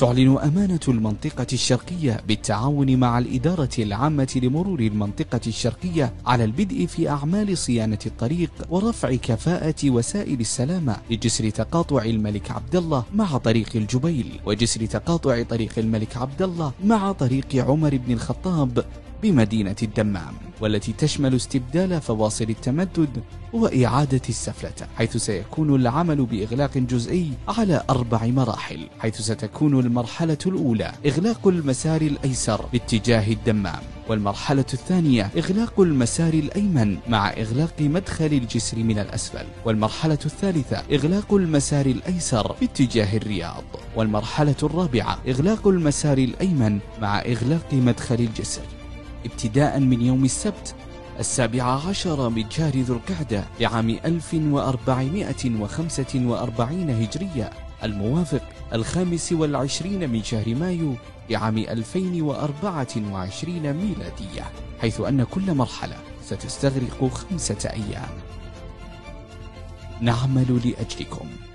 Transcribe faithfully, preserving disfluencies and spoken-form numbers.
تعلن أمانة المنطقة الشرقية بالتعاون مع الإدارة العامة لمرور المنطقة الشرقية على البدء في أعمال صيانة الطريق ورفع كفاءة وسائل السلامة لجسر تقاطع الملك عبدالله مع طريق الجبيل، وجسر تقاطع طريق الملك عبدالله مع طريق عمر بن الخطاب بمدينة الدمام، والتي تشمل استبدال فواصل التمدد وإعادة السفلتة، حيث سيكون العمل بإغلاق جزئي على أربع مراحل، حيث ستكون المرحلة الأولى إغلاق المسار الأيسر باتجاه الدمام، والمرحلة الثانية إغلاق المسار الأيمن مع إغلاق مدخل الجسر من الأسفل، والمرحلة الثالثة إغلاق المسار الأيسر باتجاه الرياض، والمرحلة الرابعة إغلاق المسار الأيمن مع إغلاق مدخل الجسر، ابتداء من يوم السبت السابع عشر من شهر ذو القعدة لعام ألف وأربعمائة وخمسة وأربعين هجرية، الموافق الخامس والعشرين من شهر مايو لعام ألفين وأربعة وعشرين ميلادية، حيث أن كل مرحلة ستستغرق خمسة أيام. نعمل لأجلكم.